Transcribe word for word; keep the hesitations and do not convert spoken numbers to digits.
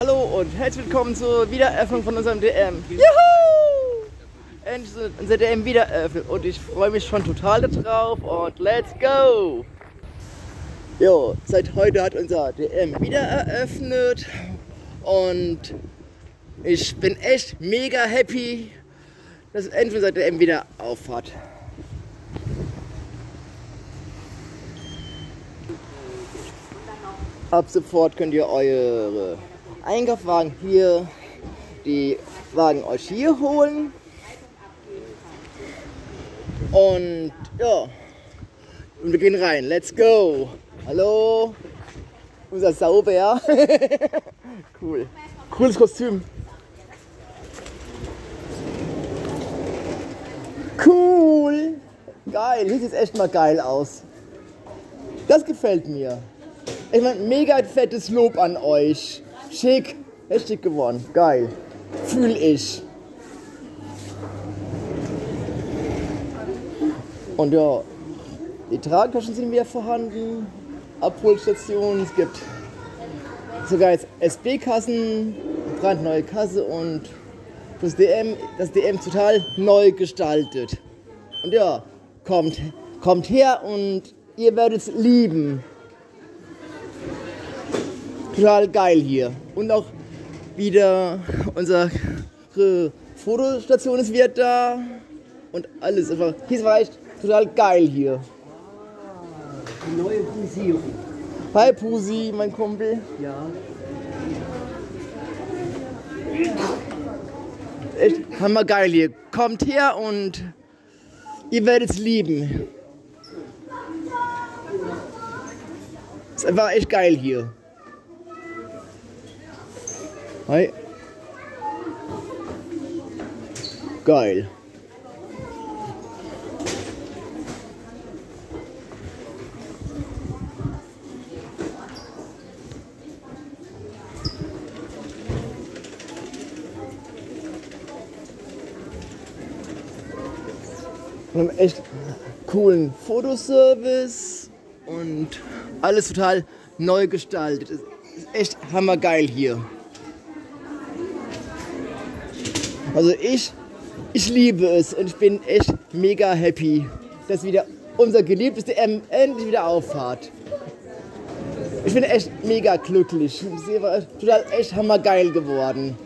Hallo und herzlich willkommen zur Wiedereröffnung von unserem D M. Juhu! Endlich ist unser D M wieder eröffnet und ich freue mich schon total darauf und let's go! Jo, seit heute hat unser D M wieder eröffnet und ich bin echt mega happy, dass endlich unser D M wieder auf hat. Ab sofort könnt ihr eure Einkaufswagen hier, die Wagen euch hier holen. Und ja, und wir gehen rein. Let's go! Hallo, unser Saubär. Cool. Cooles Kostüm. Cool! Geil, hier sieht es echt mal geil aus. Das gefällt mir. Ich meine, mega fettes Lob an euch. Schick, echt schick geworden. Geil. Fühl ich. Und ja, die Tragtaschen sind wieder vorhanden. Abholstationen, es gibt sogar jetzt S B-Kassen, brandneue Kasse und das D M, das D M total neu gestaltet. Und ja, kommt, kommt her und ihr werdet es lieben. Total geil hier. Und auch wieder unsere Fotostation ist wieder da. Und alles. Einfach, hier war echt total geil hier. Die neue Frisierung. Hi Pusi, mein Kumpel. Ja. Echt hammergeil hier. Kommt her und ihr werdet es lieben. Ist einfach echt geil hier. Hi. Geil. Wir haben echt coolen Fotoservice und alles total neu gestaltet. Ist echt hammergeil hier. Also ich, ich liebe es und ich bin echt mega happy, dass wieder unser geliebtes D M endlich wieder auffahrt. Ich bin echt mega glücklich. Es ist total echt hammergeil geworden.